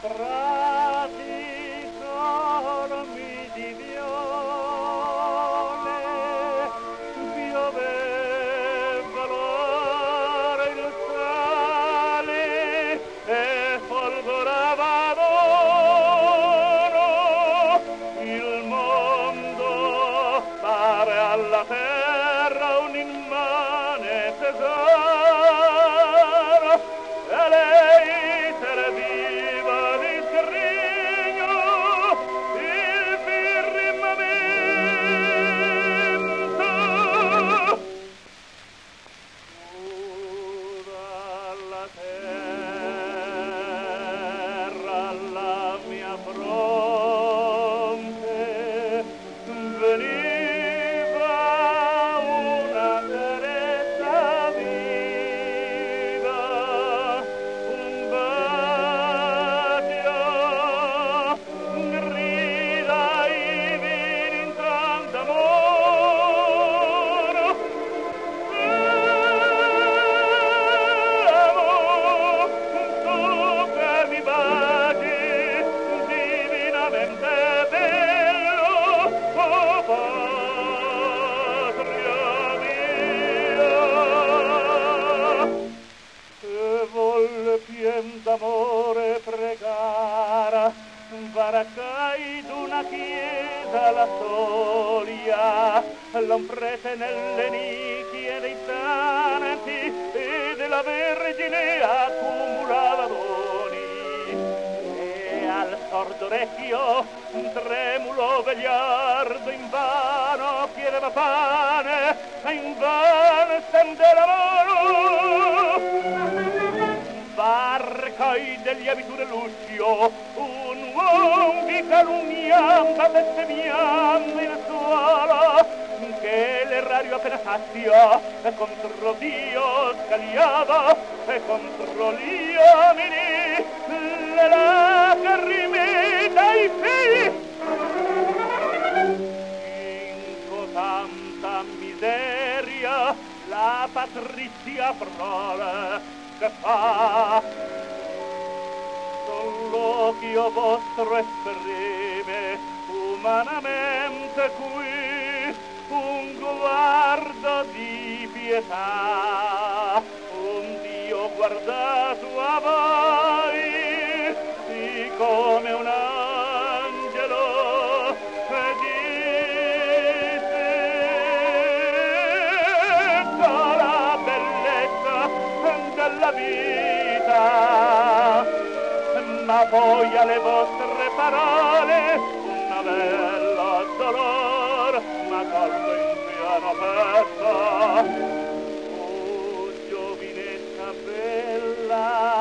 prati cormi di viole, pioveva l'oro il sale e folgorava d'oro il mondo, pare alla terra un immane tesoro, e lei serviva di scrigno il firmamento. Dalla terra alla mia fronte veniva una carezza viva, un bacio, grida i vini in tanta amore. Tu che mi baci divinamente bello, oh patria mia, e volle pien d'amore pregare, varacai d'una chiesa la soglia, l'un prete nelle nicchie dei santi e della Vergine accumulava doni, e al sordo orecchio tremulo vegliardo invano chiedeva pane e invano stendeva la mano. Varcai degli abiti dell'uscio un uomo di calunnia bestemmiando in suolo, che l'erario appena sazio e contro Dio scagliava e contro gli uomini le lacrime dai figli. In tanta miseria la patrizia prole che fa, con l'occhio vostro esprime umanamente qui un guardo di pietà, un Dio guardato a voi, sì come un angelo che disse la bellezza della vita, ma poi alle vostre parole una bella dolor m'ha colto in piano petto. Oh, giovinetta bella,